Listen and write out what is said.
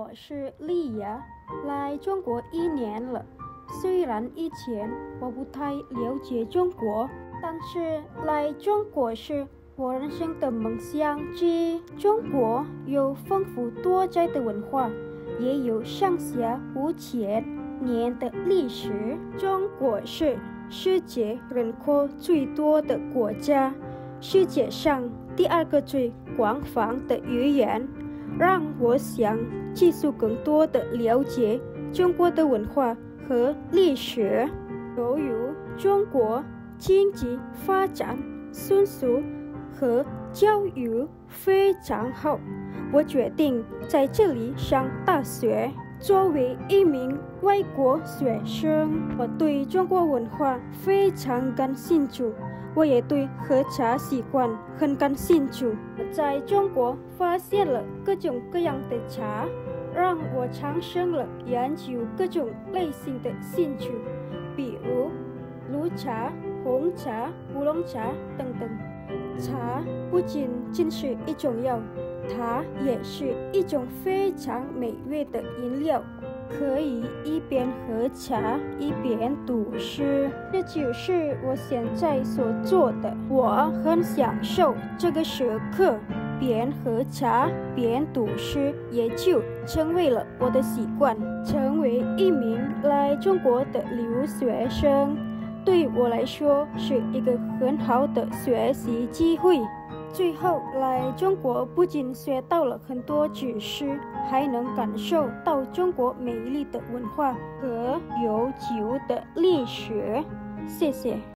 我是丽雅，来中国1年了。虽然以前我不太了解中国，但是来中国是我人生的梦想之一。中国有丰富多彩的文化，也有上下5000年的历史。中国是世界人口最多的国家，世界上第2个最广泛的语言，让我想继续更多的了解中国的文化和历史。由于中国经济发展迅速和教育非常好，我决定在这里上大学。作为一名外国学生，我对中国文化非常感兴趣，我也对喝茶习惯很感兴趣。我在中国发现了各种各样的茶，让我产生了研究各种类型的兴趣，比如绿茶、红茶、乌龙茶等等。茶不仅仅是一种药，它也是一种非常美味的饮料，可以一边喝茶一边读书，这就是我现在所做的。我很享受这个时刻，边喝茶边读书也就成为了我的习惯。成为一名来中国的留学生，对我来说是一个很好的学习机会。最后来中国不仅学到了很多知识，还能感受到中国美丽的文化和悠久的历史。谢谢。